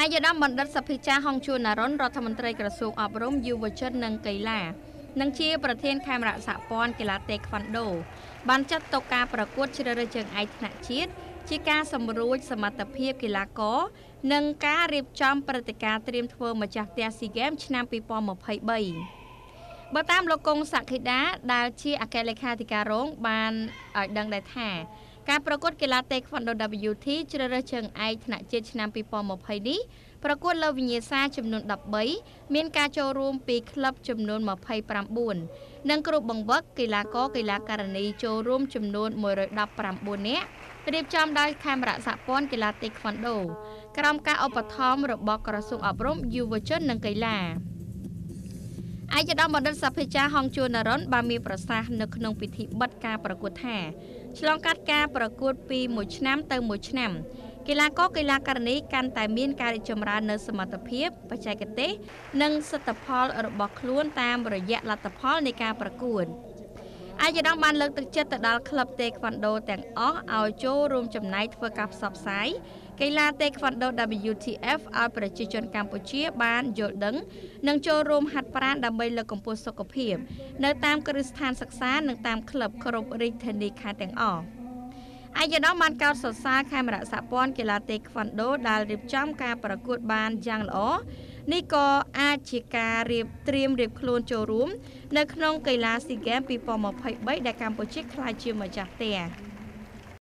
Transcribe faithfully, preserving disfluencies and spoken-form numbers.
អាយដាមបណ្ឌិតសភិចាហុងជួនណារុនរដ្ឋមន្ត្រីក្រសួងអប់រំយុវជននិងកីឡានិងជាប្រធានខេមរៈសហព័ន្ធកីឡាតេក្វាន់ដូបានចាត់តុការប្រកួតជ្រើសរើសជើងឯកថ្នាក់ជាតិជាការសម្រួលសមត្ថភាពកីឡាករនិងការរៀបចំព្រឹត្តិការណ៍ត្រៀមធ្វើម្ចាស់ផ្ទះស៊ីហ្គេមឆ្នាំពីរពាន់ម្ភៃបីបើតាមលោកកុងសក្ខីដាដែលជាអគ្គលេខាធិការរងបានឲ្យដឹងដែរថាការប្រកួតកីឡាតេក្វាន់ដូ ដាប៊្យូ ធី ជ្រើសរើសជើងឯកថ្នាក់ជាតិឆ្នាំពីរពាន់ម្ភៃនេះប្រកួតលើវិញ្ញាសាចំនួនដប់បីមានការចូលរួមពីក្លឹបចំនួនម្ភៃប្រាំបួននិងគ្រូបង្វឹកកីឡាករកីឡាការិនីចូលរួមចំនួនមួយរយដប់ប្រាំបួននាក់រៀបចំដោយខេមរៈសហព័ន្ធកីឡាតេក្វាន់ដូក្រោមការឧបត្ថម្ភរបស់ក្រសួងអប់រំយុវជននិងកីឡាឯកឧត្តមបណ្ឌិតសភិចាហុងជួនណារុនបានមានប្រសាសន៍នៅក្នុងពិធីបិទការប្រកួតថាឆ្លងកាត់ការប្រកួតពីមួយឆ្នាំទៅមួយឆ្នាំកីឡាករកីឡាការិនីកាន់តែមានការរីកចម្រើននៅសមត្ថភាពបច្ចេកទេសនិងសទ្ធផលរបស់ខ្លួនតាមរយៈលទ្ធផលនៃការប្រកួតអាយដាមបានលើកទឹកចិត្តទៅដល់ក្លឹបតេក្វាន់ដូទាំងអស់ឲ្យចូលរួមចំណែកធ្វើការផ្សព្វផ្សាយកីឡាតេក្វាន់ដូ ដាប៊្យូ ធី អេហ្វ ឲ្យប្រជាជនកម្ពុជាបានយល់ដឹងនិងចូលរួមហាត់ប្រាណដើម្បីលើកកម្ពស់សុខភាពនៅតាមគ្រឹះស្ថានសិក្សានិងតាមក្លឹបគ្រប់រាជធានីខេត្តទាំងអស់អាយដាមបានកោតសរសើរខេមរៈសហព័ន្ធកីឡាតេក្វាន់ដូដែលរៀបចំការប្រកួតបានយ៉ាងល្អនេះក៏អាចជាការរៀបត្រៀមរៀបខ្លួនចូលរួមនៅក្នុងកីឡាស៊ីហ្គេមពីរពាន់ម្ភៃបីដែលកម្ពុជាក្លាយជាម្ចាស់ផ្ទះ